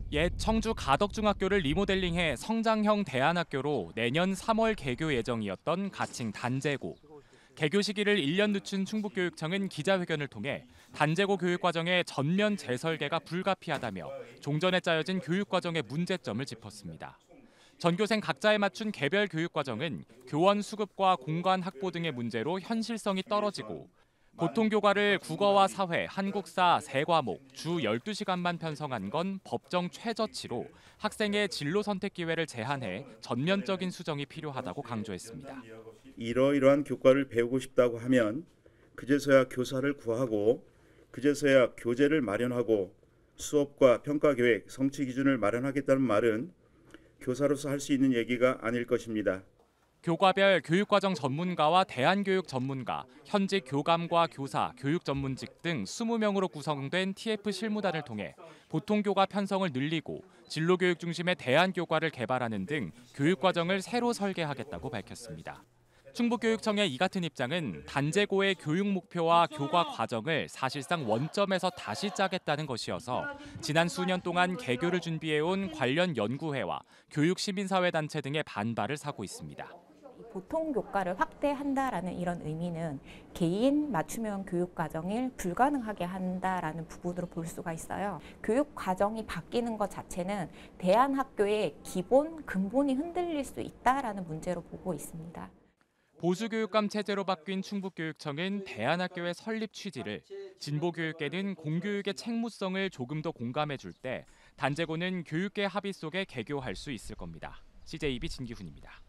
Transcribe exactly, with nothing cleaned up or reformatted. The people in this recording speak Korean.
옛 청주 가덕중학교를 리모델링해 성장형 대안학교로 내년 삼월 개교 예정이었던 가칭 단제고. 개교 시기를 일 년 늦춘 충북교육청은 기자회견을 통해 단제고 교육과정의 전면 재설계가 불가피하다며 종전에 짜여진 교육과정의 문제점을 짚었습니다. 전교생 각자에 맞춘 개별 교육과정은 교원 수급과 공간 확보 등의 문제로 현실성이 떨어지고 보통교과를 국어와 사회, 한국사 세 과목 주 열두 시간만 편성한 건 법정 최저치로 학생의 진로 선택 기회를 제한해 전면적인 수정이 필요하다고 강조했습니다. 이러이러한 교과를 배우고 싶다고 하면 그제서야 교사를 구하고 그제서야 교재를 마련하고 수업과 평가 계획, 성취 기준을 마련하겠다는 말은 교사로서 할 수 있는 얘기가 아닐 것입니다. 교과별 교육과정 전문가와 대안교육 전문가, 현직 교감과 교사, 교육 전문직 등 이십 명으로 구성된 티에프 실무단을 통해 보통교과 편성을 늘리고 진로교육 중심의 대안교과를 개발하는 등 교육과정을 새로 설계하겠다고 밝혔습니다. 충북교육청의 이 같은 입장은 단제고의 교육 목표와 교과 과정을 사실상 원점에서 다시 짜겠다는 것이어서 지난 수년 동안 개교를 준비해온 관련 연구회와 교육시민사회단체 등의 반발을 사고 있습니다. 보통 교과를 확대한다라는 이런 의미는 개인 맞춤형 교육 과정을 불가능하게 한다라는 부분으로 볼 수가 있어요. 교육 과정이 바뀌는 것 자체는 대안학교의 기본 근본이 흔들릴 수 있다라는 문제로 보고 있습니다. 보수교육감 체제로 바뀐 충북교육청은 대안학교의 설립 취지를 진보교육계는 공교육의 책무성을 조금 더 공감해 줄 때 단제고는 교육계 합의 속에 개교할 수 있을 겁니다. 씨제이비 진기훈입니다.